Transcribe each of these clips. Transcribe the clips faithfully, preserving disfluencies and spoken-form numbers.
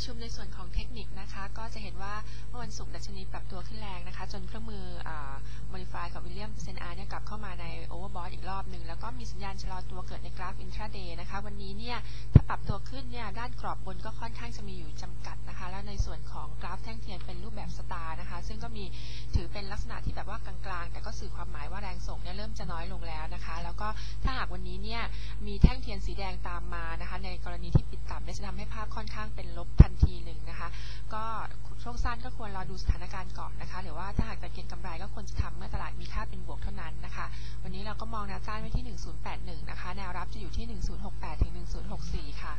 ประชุมในส่วนของเทคนิคนะคะก็จะเห็นว่าเมื่อวันศุกร์ดัชนีปรับตัวขึ้นแรงนะคะจนเครื่องมือ Modify กับ Williams เซน อาร์ เนี่ยกลับเข้ามาใน Overbought อีกรอบหนึ่งแล้วก็มีสัญญาณชะลอตัวเกิดในกราฟ Intraday นะคะวันนี้เนี่ยถ้าปรับตัวขึ้นเนี่ยด้านกรอบบนก็ค่อนข้างจะมีอยู่จำกัดนะคะแล้วในส่วนของกราฟแท่งเทียนเป็นรูปแบบสตาร์นะคะซึ่งก็มีถือเป็นลักษณะที่แบบว่ากลางๆแต่ก็สื่อความหมายว่าแรงส่งเนี่ยเริ่มจะน้อยลงแล้วนะคะแล้วก็ถ้าหากวันนี้เนี่ยมีแท่งเทียนสีแดงตามมานะคะในกรณีที่ปิดต่ำจะทำให้ภาพค่อนข้างเป็นลบทันทีหนึ่งนะคะก็ช่วงสั้นก็ควรรอดูสถานการณ์ก่อนนะคะหรือว่าถ้าหากจะเก็งกำไรก็ควรจะทำเมื่อตลาดมีค่าเป็นบวกเท่านั้นนะคะวันนี้เราก็มองแนวต้านไว้ที่หนึ่งศูนย์แปดหนึ่งนะคะแนวรับจะอยู่ที่หนึ่งศูนย์หกแปดถึงหนึ่งศูนย์หกสี่ค่ะ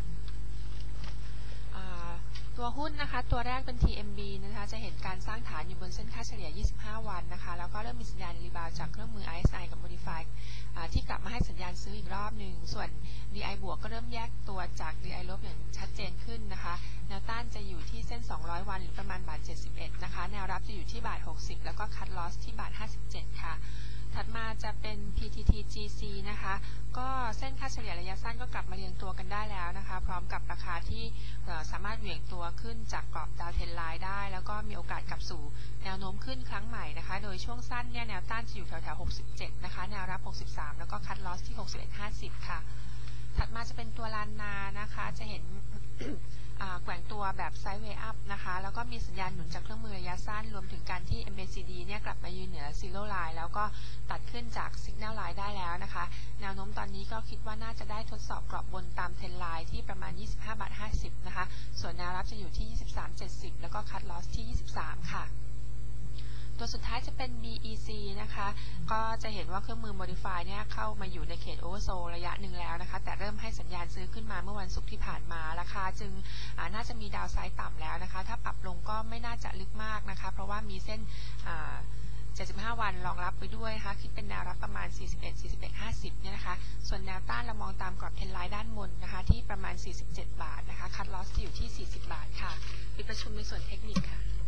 ตัวหุ้นนะคะตัวแรกเป็น ที เอ็ม บี นะคะจะเห็นการสร้างฐานอยู่บนเส้นค่าเฉลี่ยยี่สิบห้าวันนะคะแล้วก็เริ่มมีสัญญาณรีบาวจากเครื่องมือ อาร์ เอส ไอ กับ Modify ที่กลับมาให้สัญญาณซื้ออีกรอบหนึ่งส่วน ดี ไอ บวกก็เริ่มแยกตัวจาก ดี ไอ ลบอย่างชัดเจนขึ้นนะคะแนวต้านจะอยู่ที่เส้นสองร้อยวันหรือประมาณบาทเจ็ดสิบเอ็ดนะคะแนวรับจะอยู่ที่บาทหกสิบแล้วก็คัทลอสที่บาทห้าสิบเจ็ดค่ะถัดมาจะเป็น พี ที ที จี ซี นะคะก็เส้นค่าเฉลี่ยระยะสั้นก็กลับมาเรียงตัวกันได้แล้วนะคะพร้อมกับราคาที่สามารถเหวี่ยงตัวขึ้นจากกรอบดาวเทรนไลน์ได้แล้วก็มีโอกาสกลับสู่แนวโน้มขึ้นครั้งใหม่นะคะโดยช่วงสั้นเนี่ยแนวต้านจะอยู่แถวๆหกสิบเจ็ดนะคะแนวรับหกสิบสามแล้วก็คัทลอสที่หกสิบเอ็ดจุดห้าสิบค่ะถัดมาจะเป็นตัวลานนานะคะจะเห็น แกว่งตัวแบบไซด์เวย์อัพนะคะแล้วก็มีสัญญาณหนุนจากเครื่องมือระยะสั้นรวมถึงการที่ เอ็ม เอ ซี ดี เนี่ยกลับมายืนเหนือ Zero Line แล้วก็ตัดขึ้นจาก Signal Line ได้แล้วนะคะแนวโน้มตอนนี้ก็คิดว่าน่าจะได้ทดสอบกรอบบนตามเทรนไลน์ที่ประมาณยี่สิบห้าบาทห้าสิบนะคะส่วนแนวรับจะอยู่ที่ยี่สิบสามจุดเจ็ดศูนย์แล้วก็คัทลอสที่ยี่สิบสามค่ะตัวสุดท้ายจะเป็น บี อี ซี นะคะก็จะเห็นว่าเครื่องมือ Modify เนี่ยเข้ามาอยู่ในเขต Oversold ระยะหนึ่งแล้วนะคะแต่เริ่มให้สัญญาณซื้อขึ้นมาเมื่อวันศุกร์ที่ผ่านมาราคาจึงน่าจะมีดาวไซด์ต่ำแล้วนะคะถ้าปรับลงก็ไม่น่าจะลึกมากนะคะเพราะว่ามีเส้นเจ็ดสิบห้าวันรองรับไปด้วยนะคะคิดเป็นแนวรับประมาณสี่สิบเอ็ด สี่สิบเอ็ด ห้าสิบเนี่ยนะคะส่วนแนวต้านเรามองตามกรอบเทรนไลน์ด้านบนนะคะที่ประมาณสี่สิบเจ็ดบาทนะคะคัทลอสอยู่ที่สี่สิบบาทค่ะปิดประชุมในส่วนเทคนิคค่ะ